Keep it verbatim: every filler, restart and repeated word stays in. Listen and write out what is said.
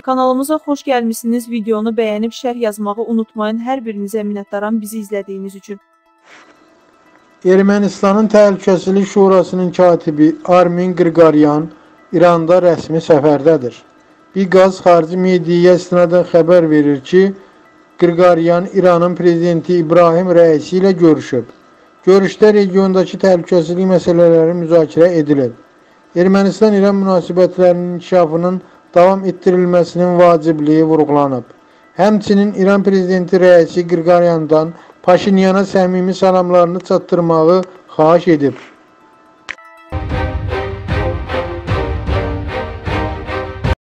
Kanalımıza xoş gəlmişsiniz. Videonu bəyənib şərh yazmağı unutmayın. Hər birinizə minnətdaram bizi izlədiyiniz üçün. Ermənistanın Təhlükəsizlik Şurasının katibi Armen Qriqoryan İranda rəsmi səfərdədir. Biqaz xarici mediaya istinadən xəbər verir ki, Qriqoryan İranın prezidenti İbrahim Rəisi ilə görüşüb. Görüşdə regiondakı təhlükəsizlik məsələləri müzakirə edilib. Ermənistan-İran münasibətlərinin inkişafının davam etdirilməsinin vacibliyi vurğulanıb. Həmçinin İran prezidenti Rəisi Qriqoryandan Paşinyana səmimi salamlarını çatdırmağı xahiş edib.